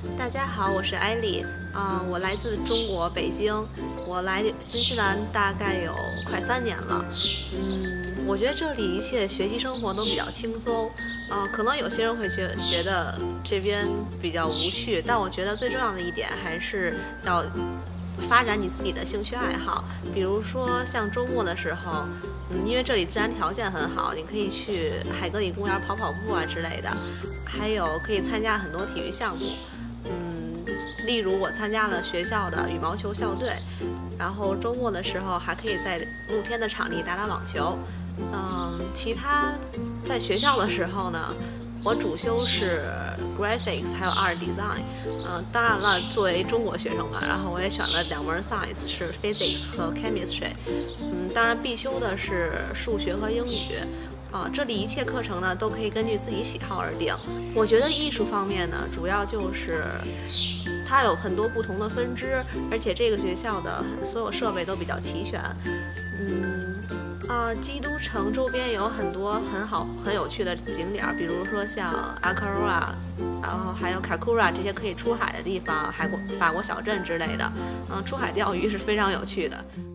大家好，我是艾丽，我来自中国北京，我来新西兰大概有快3年了。我觉得这里一切学习生活都比较轻松，可能有些人会觉得这边比较无趣，但我觉得最重要的一点还是要发展你自己的兴趣爱好，比如说像周末的时候，因为这里自然条件很好，你可以去海格里公园跑跑步啊之类的，还有可以参加很多体育项目，例如我参加了学校的羽毛球校队，然后周末的时候还可以在露天的场地打打网球，其他在学校的时候呢，我主修是 graphics 还有 art design，当然了，作为中国学生嘛，然后我也选了2门 science 是 physics 和 chemistry，当然必修的是数学和英语。这里一切课程呢都可以根据自己喜好而定。我觉得艺术方面呢，主要就是它有很多不同的分支，而且这个学校的所有设备都比较齐全。基督城周边有很多很有趣的景点，比如说像阿卡罗拉，然后还有卡库拉这些可以出海的地方，法国小镇之类的。出海钓鱼是非常有趣的。